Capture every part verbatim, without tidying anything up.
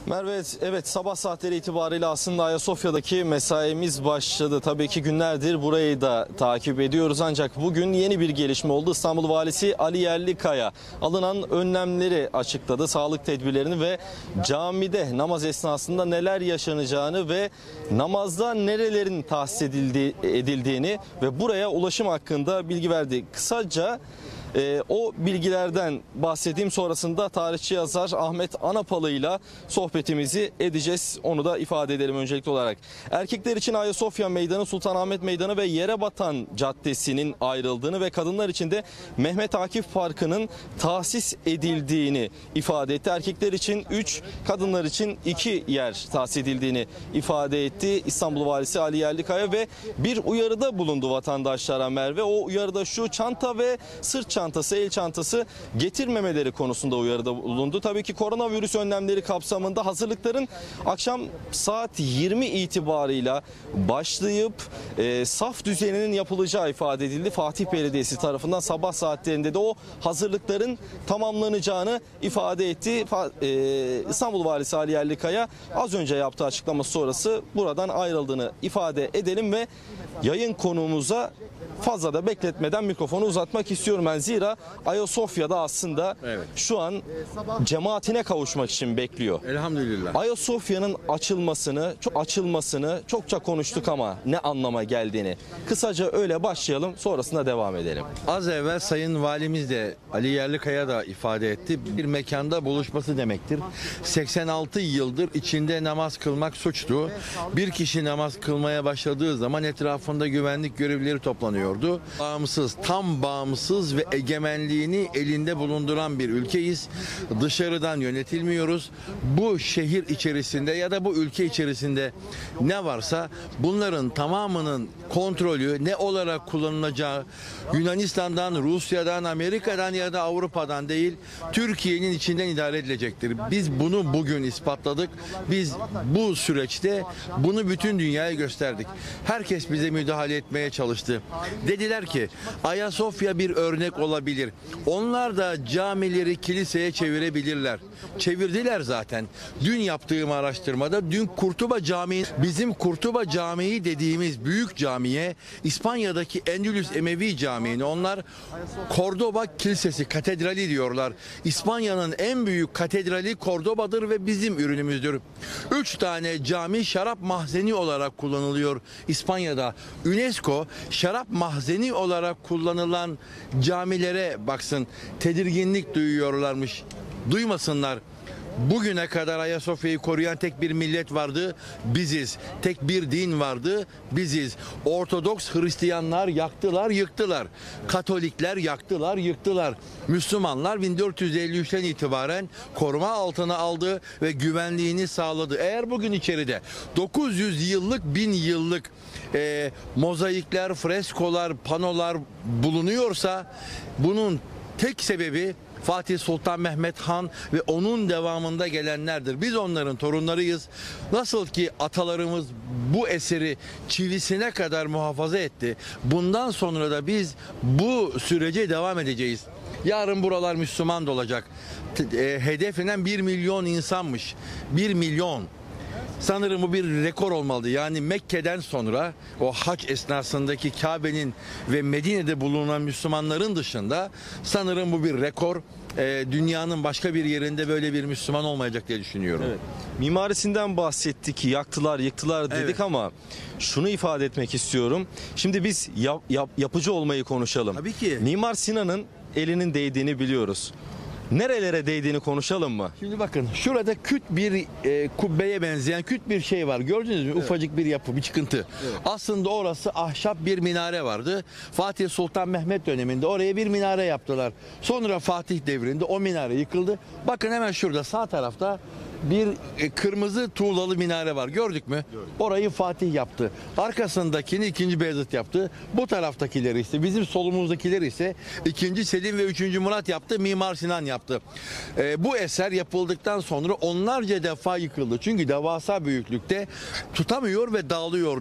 Merve, evet, sabah saatleri itibariyle aslında Ayasofya'daki mesaimiz başladı. Tabii ki günlerdir burayı da takip ediyoruz, ancak bugün yeni bir gelişme oldu. İstanbul Valisi Ali Yerlikaya alınan önlemleri açıkladı, sağlık tedbirlerini ve camide namaz esnasında neler yaşanacağını ve namazda nerelerin tahsis edildiği, edildiğini ve buraya ulaşım hakkında bilgi verdi. Kısaca Ee, o bilgilerden bahsedeyim, sonrasında tarihçi yazar Ahmet Anapalı ile sohbetimizi edeceğiz. Onu da ifade edelim öncelikli olarak. Erkekler için Ayasofya Meydanı, Sultanahmet Meydanı ve Yerebatan Caddesi'nin ayrıldığını ve kadınlar için de Mehmet Akif Parkı'nın tahsis edildiğini ifade etti. Erkekler için üç, kadınlar için iki yer tahsis edildiğini ifade etti İstanbul Valisi Ali Yerlikaya ve bir uyarıda bulundu vatandaşlara Merve. O uyarıda şu: çanta ve sırt çantası çantası, el çantası getirmemeleri konusunda uyarıda bulundu. Tabii ki koronavirüs önlemleri kapsamında hazırlıkların akşam saat yirmi itibarıyla başlayıp e, saf düzeninin yapılacağı ifade edildi. Fatih Belediyesi tarafından sabah saatlerinde de o hazırlıkların tamamlanacağını ifade etti. E, İstanbul Valisi Ali Yerlikaya az önce yaptığı açıklaması sonrası buradan ayrıldığını ifade edelim ve yayın konuğumuza fazla da bekletmeden mikrofonu uzatmak istiyorum ben. Zira Ayasofya'da aslında evet, şu an cemaatine kavuşmak için bekliyor. Elhamdülillah. Ayasofya'nın açılmasını, çok açılmasını çokça konuştuk ama ne anlama geldiğini. Kısaca öyle başlayalım, sonrasında devam edelim. Az evvel Sayın Valimiz de Ali Yerlikaya da ifade etti. Bir mekanda buluşması demektir. seksen altı yıldır içinde namaz kılmak suçtu. Bir kişi namaz kılmaya başladığı zaman etrafında güvenlik görevlileri toplanıyordu. Bağımsız, tam bağımsız ve egemenliğini elinde bulunduran bir ülkeyiz. Dışarıdan yönetilmiyoruz. Bu şehir içerisinde ya da bu ülke içerisinde ne varsa bunların tamamının kontrolü ne olarak kullanılacağı Yunanistan'dan, Rusya'dan, Amerika'dan ya da Avrupa'dan değil, Türkiye'nin içinden idare edilecektir. Biz bunu bugün ispatladık. Biz bu süreçte bunu bütün dünyaya gösterdik. Herkes bize müdahale etmeye çalıştı. Dediler ki Ayasofya bir örnek olabilir. Onlar da camileri kiliseye çevirebilirler. Çevirdiler zaten. Dün yaptığım araştırmada dün Kurtuba Camii, bizim Kurtuba Camii dediğimiz büyük camiye, İspanya'daki Endülüs Emevi Camii'ni onlar Cordoba Kilisesi, katedrali diyorlar. İspanya'nın en büyük katedrali Cordoba'dır ve bizim ürünümüzdür. Üç tane cami şarap mahzeni olarak kullanılıyor İspanya'da. UNESCO şarap mahzeni olarak kullanılan camilere baksın, tedirginlik duyuyorlarmış. Duymasınlar. Bugüne kadar Ayasofya'yı koruyan tek bir millet vardı, biziz. Tek bir din vardı, biziz. Ortodoks Hristiyanlar yaktılar, yıktılar. Katolikler yaktılar, yıktılar. Müslümanlar bin dört yüz elli üçten itibaren koruma altına aldı ve güvenliğini sağladı. Eğer bugün içeride dokuz yüz yıllık, bin yıllık e, mozaikler, freskolar, panolar bulunuyorsa bunun tek sebebi Fatih Sultan Mehmet Han ve onun devamında gelenlerdir. Biz onların torunlarıyız. Nasıl ki atalarımız bu eseri çivisine kadar muhafaza etti, bundan sonra da biz bu sürece devam edeceğiz. Yarın buralar Müslüman da olacak. Hedeflenen bir milyon insanmış. Bir milyon. Sanırım bu bir rekor olmalı. Yani Mekke'den sonra o hac esnasındaki Kabe'nin ve Medine'de bulunan Müslümanların dışında sanırım bu bir rekor. Ee, dünyanın başka bir yerinde böyle bir Müslüman olmayacak diye düşünüyorum. Evet. Mimarisinden bahsettik, yaktılar, yıktılar dedik, evet, ama şunu ifade etmek istiyorum. Şimdi biz yap, yap, yapıcı olmayı konuşalım. Tabii ki. Mimar Sinan'ın elinin değdiğini biliyoruz. Nerelere değdiğini konuşalım mı? Şimdi bakın, şurada küt bir e, kubbeye benzeyen küt bir şey var. Gördünüz mü? Evet. Ufacık bir yapı, bir çıkıntı. Evet. Aslında orası ahşap bir minare vardı. Fatih Sultan Mehmet döneminde oraya bir minare yaptılar. Sonra Fatih devrinde o minare yıkıldı. Bakın hemen şurada sağ tarafta bir e, kırmızı tuğlalı minare var. Gördük mü? Gördük. Orayı Fatih yaptı. Arkasındakini ikinci Beyazıt yaptı. Bu taraftakileri ise, bizim solumuzdakileri ise ikinci Selim ve üçüncü Murat yaptı. Mimar Sinan yaptı. E, bu eser yapıldıktan sonra onlarca defa yıkıldı. Çünkü devasa büyüklükte tutamıyor ve dağılıyordu.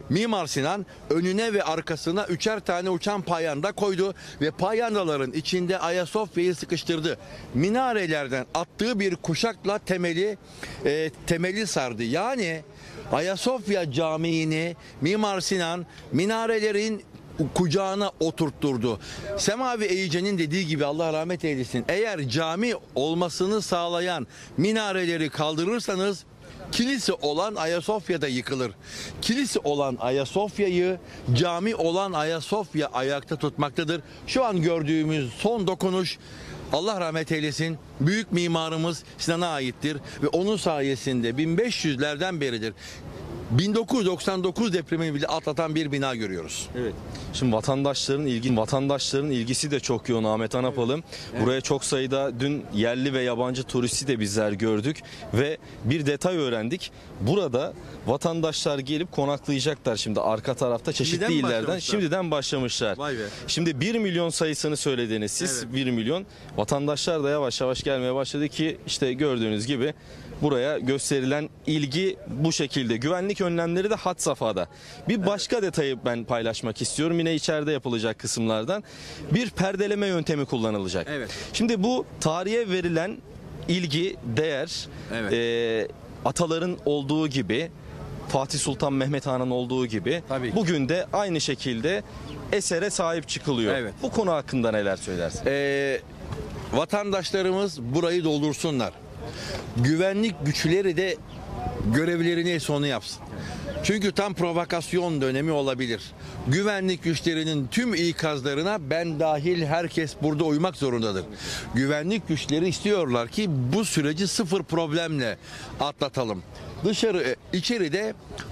Mimar Sinan önüne ve arkasına üçer tane uçan payanda koydu ve payandaların içinde Ayasofya'yı sıkıştırdı. Minarelerden attığı bir kuşakla temeli e, temeli sardı. Yani Ayasofya Camii'ni Mimar Sinan minarelerin kucağına oturtturdu. Semavi Eyice'nin dediği gibi, Allah rahmet eylesin, eğer cami olmasını sağlayan minareleri kaldırırsanız kilise olan Ayasofya'da yıkılır. Kilise olan Ayasofya'yı, cami olan Ayasofya ayakta tutmaktadır. Şu an gördüğümüz son dokunuş, Allah rahmet eylesin, büyük mimarımız Sinan'a aittir ve onun sayesinde bin beş yüzlerden beridir bin dokuz yüz doksan dokuz depremini bile atlatan bir bina görüyoruz. Evet. Şimdi vatandaşların ilgi vatandaşların ilgisi de çok yoğun Ahmet Anapalım. Evet. Buraya çok sayıda dün yerli ve yabancı turisti de bizler gördük ve bir detay öğrendik. Burada vatandaşlar gelip konaklayacaklar şimdi arka tarafta çeşitli Şimdiden illerden. başlamışlar. Şimdiden başlamışlar. Vay be. Şimdi bir milyon sayısını söylediniz siz. Evet. bir milyon. Vatandaşlar da yavaş yavaş gelmeye başladı ki işte gördüğünüz gibi buraya gösterilen ilgi bu şekilde. Güvenlik önlemleri de had safhada. Bir başka evet. detayı ben paylaşmak istiyorum. Yine içeride yapılacak kısımlardan. Bir perdeleme yöntemi kullanılacak. Evet. Şimdi bu tarihe verilen ilgi, değer, Evet. e, ataların olduğu gibi, Fatih Sultan Mehmet Han'ın olduğu gibi bugün de aynı şekilde esere sahip çıkılıyor. Evet. Bu konu hakkında neler söylersin? Ee, vatandaşlarımız burayı doldursunlar. Güvenlik güçleri de görevlerini neyse onu yapsın. Çünkü tam provokasyon dönemi olabilir. Güvenlik güçlerinin tüm ikazlarına ben dahil herkes burada uymak zorundadır. Güvenlik güçleri istiyorlar ki bu süreci sıfır problemle atlatalım. Dışarı, içeride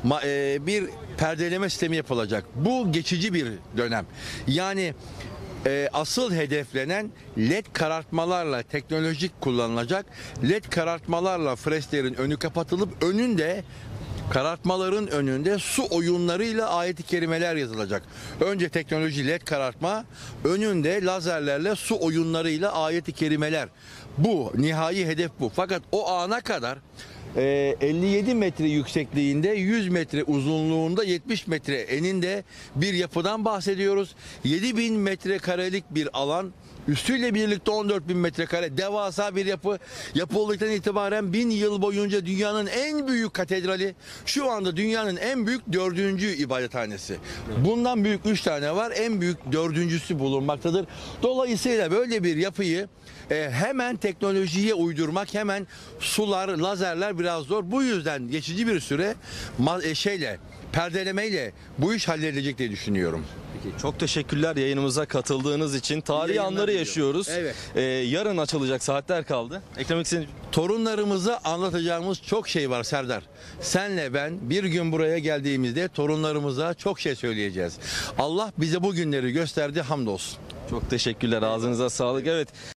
bir perdeleme sistemi yapılacak. Bu geçici bir dönem. Yani e, asıl hedeflenen led karartmalarla teknolojik kullanılacak. Led karartmalarla fresklerin önü kapatılıp önünde, karartmaların önünde su oyunlarıyla ayet-i kerimeler yazılacak. Önce teknoloji led karartma, önünde lazerlerle su oyunlarıyla ayet-i kerimeler. Bu nihai hedef bu. Fakat o ana kadar elli yedi metre yüksekliğinde, yüz metre uzunluğunda, yetmiş metre eninde bir yapıdan bahsediyoruz. yedi bin metrekarelik bir alan, üstüyle birlikte on dört bin metrekare devasa bir yapı. Yapıldıktan itibaren bin yıl boyunca dünyanın en büyük katedrali, şu anda dünyanın en büyük dördüncü ibadethanesi. Bundan büyük üç tane var, en büyük dördüncüsü bulunmaktadır. Dolayısıyla böyle bir yapıyı e, hemen teknolojiye uydurmak, hemen sular, lazerler biraz zor. Bu yüzden geçici bir süre e, şeyle, perdelemeyle bu iş halledilecek diye düşünüyorum. Peki, çok teşekkürler yayınımıza katıldığınız için. Tarihi anları yaşıyoruz. Evet. Ee, yarın açılacak, saatler kaldı. Eklemek istediğiniz... Torunlarımıza anlatacağımız çok şey var Serdar. Senle ben bir gün buraya geldiğimizde torunlarımıza çok şey söyleyeceğiz. Allah bize bu günleri gösterdi, hamdolsun. Çok teşekkürler. Ağzınıza sağlık. Evet.